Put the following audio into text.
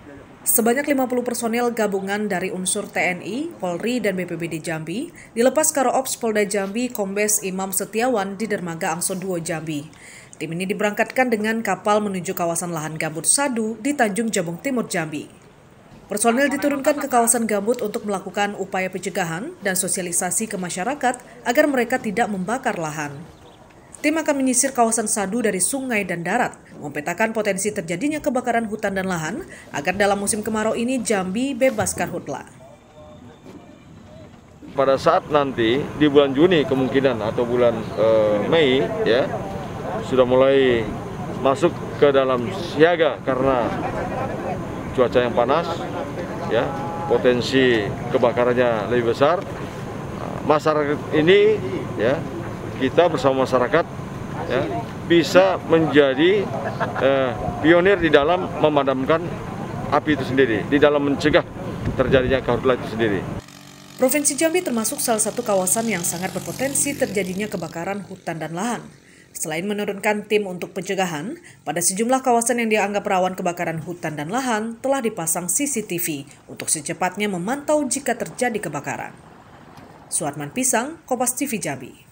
Sebanyak 50 personel gabungan dari unsur TNI, Polri, dan BPBD Jambi dilepas Karo Ops Polda Jambi Kombes Imam Setiawan di Dermaga Angso 2 Jambi. Tim ini diberangkatkan dengan kapal menuju kawasan lahan gambut Sadu di Tanjung Jabung Timur Jambi. Personel diturunkan ke kawasan gambut untuk melakukan upaya pencegahan dan sosialisasi ke masyarakat agar mereka tidak membakar lahan. Tim akan menyisir kawasan Sadu dari sungai dan darat, memetakan potensi terjadinya kebakaran hutan dan lahan agar dalam musim kemarau ini Jambi bebas karhutla. Pada saat nanti di bulan Juni kemungkinan atau bulan Mei ya sudah mulai masuk ke dalam siaga karena cuaca yang panas ya, potensi kebakarannya lebih besar. Masyarakat ini ya, kita bersama masyarakat ya, bisa menjadi pionir di dalam memadamkan api itu sendiri, di dalam mencegah terjadinya karhutla itu sendiri. Provinsi Jambi termasuk salah satu kawasan yang sangat berpotensi terjadinya kebakaran hutan dan lahan. Selain menurunkan tim untuk pencegahan, pada sejumlah kawasan yang dianggap rawan kebakaran hutan dan lahan telah dipasang CCTV untuk secepatnya memantau jika terjadi kebakaran. Suarman Pisang, Kompas TV Jambi.